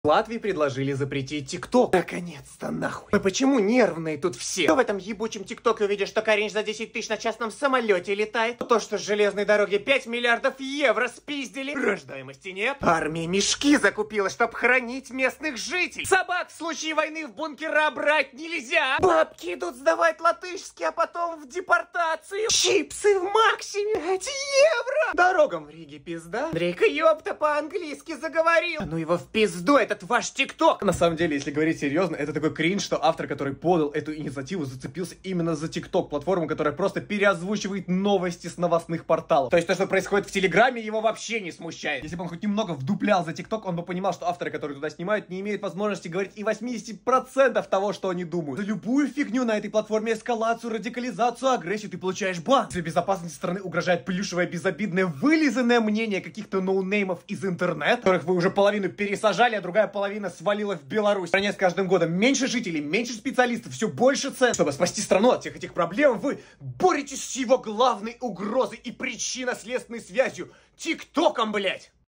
В Латвии предложили запретить ТикТок. Наконец-то нахуй. Мы почему нервные тут все? Что в этом ебучем ТикТоке увидишь, что Каринж за 10 тысяч на частном самолете летает? То, что с железной дороги 5 миллиардов евро спиздили. Рождаемости нет. Армия мешки закупила, чтобы хранить местных жителей. Собак в случае войны в бункера брать нельзя. Бабки идут сдавать латышские, а потом в депортацию. Чипсы в максиме 5 евро. Дорогам в Риге пизда. Андрейка ёпта по-английски заговорил. Ну его в пизду, этот ваш ТикТок. На самом деле, если говорить серьезно, это такой кринж, что автор, который подал эту инициативу, зацепился именно за ТикТок, платформу, которая просто переозвучивает новости с новостных порталов. То есть то, что происходит в Телеграме, его вообще не смущает. Если бы он хоть немного вдуплял за ТикТок, он бы понимал, что авторы, которые туда снимают, не имеют возможности говорить и 80% того, что они думают. За любую фигню на этой платформе, эскалацию, радикализацию, агрессию, ты получаешь бан. Тебе безопасности страны угрожает плюшевое, безобидное, вылизанное мнение каких-то ноунеймов из интернета, которых вы уже половину пересажали, а другая половина свалила в Беларусь. В стране с каждым годом меньше жителей, меньше специалистов, все больше цен. Чтобы спасти страну от всех этих проблем, вы боретесь с его главной угрозой и причинно-следственной связью — ТикТоком, блять!